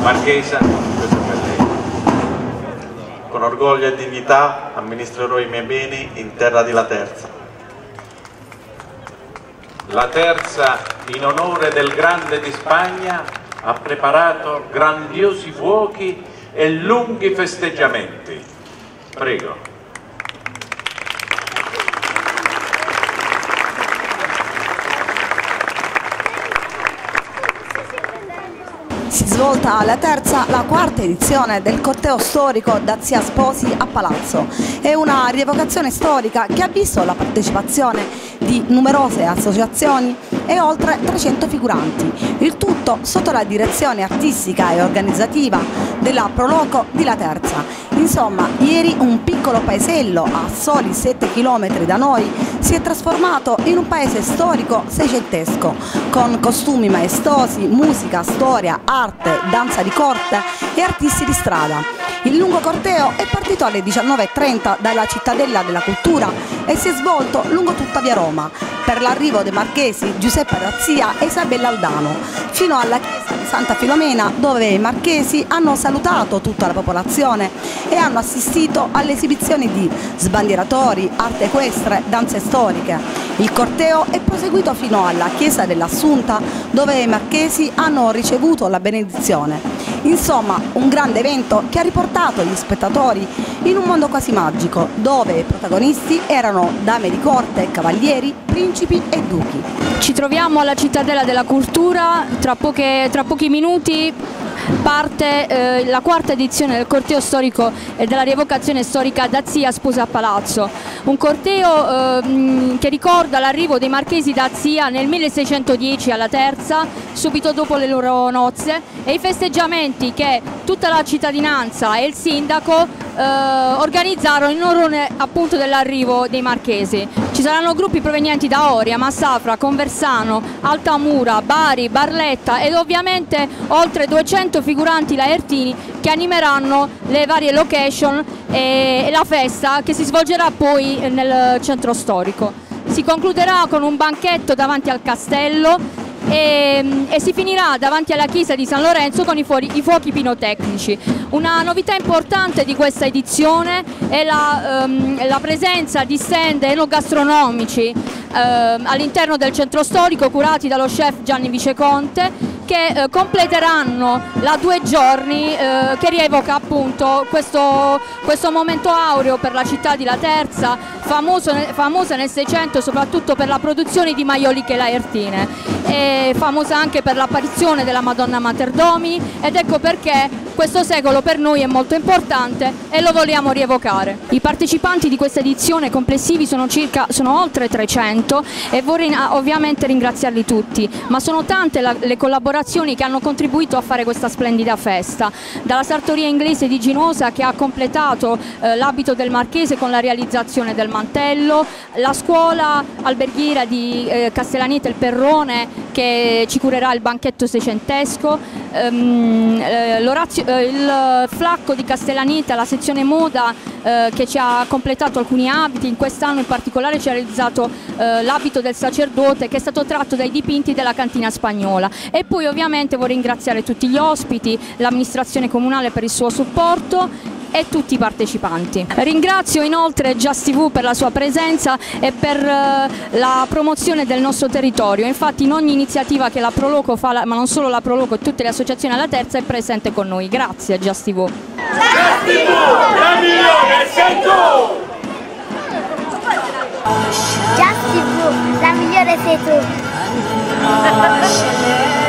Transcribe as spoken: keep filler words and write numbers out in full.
Marchesa, questo per lei. Con orgoglio e dignità amministrerò i miei beni in terra di Laterza. Laterza, in onore del Grande di Spagna, ha preparato grandiosi fuochi e lunghi festeggiamenti. Prego. Si svolta alla Terza la quarta edizione del corteo storico da Zia Sposi a Palazzo. È una rievocazione storica che ha visto la partecipazione di numerose associazioni e oltre trecento figuranti, il tutto sotto la direzione artistica e organizzativa della Proloco di Laterza. Insomma, ieri un piccolo paesello a soli sette chilometri da noi si è trasformato in un paese storico seicentesco, con costumi maestosi, musica, storia, arte, danza di corte e artisti di strada. Il lungo corteo è partito alle diciannove e trenta dalla Cittadella della Cultura e si è svolto lungo tutta via Roma, per l'arrivo dei marchesi Giuseppe Razzia e Isabella Aldano, fino alla chiesa di Santa Filomena, dove i marchesi hanno salutato tutta la popolazione e hanno assistito alle esibizioni di sbandieratori, arte equestre, danze storiche. Il corteo è proseguito fino alla chiesa dell'Assunta, dove i marchesi hanno ricevuto la benedizione. Insomma, un grande evento che ha riportato gli spettatori in un mondo quasi magico, dove i protagonisti erano dame di corte, cavalieri, principi e duchi. Ci troviamo alla Cittadella della Cultura, tra, poche, tra pochi minuti parte eh, la quarta edizione del corteo storico e della rievocazione storica da Zia Sposi a Palazzo, un corteo eh, che ricorda l'arrivo dei marchesi da Zia nel milleseicentodieci alla Terza, subito dopo le loro nozze, e i festeggiamenti che tutta la cittadinanza e il sindaco eh, organizzarono in onore appunto dell'arrivo dei marchesi. Ci saranno gruppi provenienti da Oria, Massafra, Conversano, Altamura, Bari, Barletta ed ovviamente oltre duecento figuranti laertini che animeranno le varie location e la festa che si svolgerà poi nel centro storico. Si concluderà con un banchetto davanti al castello e, e si finirà davanti alla chiesa di San Lorenzo con i, fuori, i fuochi pirotecnici. Una novità importante di questa edizione è la, um, la presenza di stand enogastronomici uh, all'interno del centro storico curati dallo chef Gianni Viceconte, che eh, completeranno la due giorni eh, che rievoca appunto questo, questo momento aureo per la città di Laterza, famoso, famosa nel Seicento soprattutto per la produzione di maioliche laertine, e famosa anche per l'apparizione della Madonna Mater Domini, ed ecco perché questo secolo per noi è molto importante e lo vogliamo rievocare. I partecipanti di questa edizione complessivi sono, circa, sono oltre trecento e vorrei ovviamente ringraziarli tutti, ma sono tante la, le collaborazioni che hanno contribuito a fare questa splendida festa, dalla sartoria inglese di Ginosa che ha completato eh, l'abito del marchese con la realizzazione del mantello, la scuola alberghiera di eh, Castellaneta il Perrone che ci curerà il banchetto seicentesco, ehm, eh, eh, il Flacco di Castellaneta, la sezione moda eh, che ci ha completato alcuni abiti, in quest'anno in particolare ci ha realizzato eh, l'abito del sacerdote che è stato tratto dai dipinti della cantina spagnola. E poi ovviamente vorrei ringraziare tutti gli ospiti, l'amministrazione comunale per il suo supporto e tutti i partecipanti. Ringrazio inoltre Just tivù per la sua presenza e per uh, la promozione del nostro territorio. Infatti in ogni iniziativa che la Proloco fa, ma non solo la Proloco, tutte le associazioni alla Terza, è presente con noi. Grazie Just tivù. Just tivù, la migliore sei tu! Just tivù, la migliore sei tu!